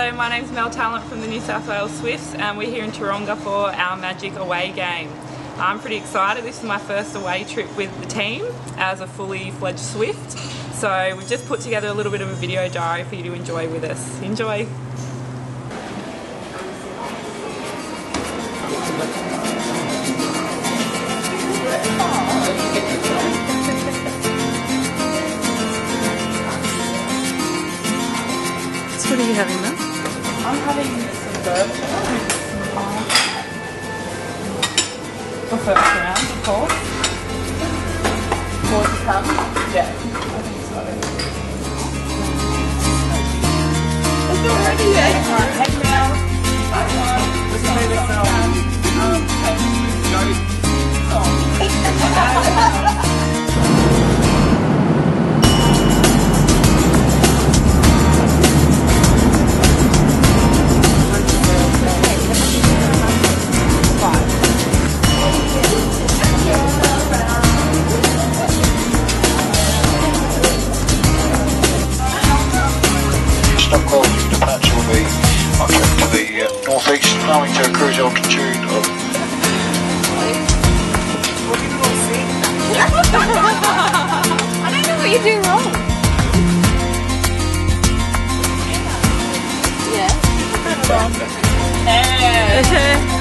Hello, my name's Mel Tallent from the NSW Swifts and we're here in Tauranga for our Magic away game. I'm pretty excited. This is my first away trip with the team as a fully fledged Swift. So we've just put together a little bit of a video diary for you to enjoy with us. Enjoy! What are you having now? I'm having some bourbon with some pineapple. For first round, of course. More to come? Yeah, I think so. It's already there. Alright, head down. Let's move it now. Northeast, flowing to a cruise altitude of... I don't know what you do wrong. Yeah.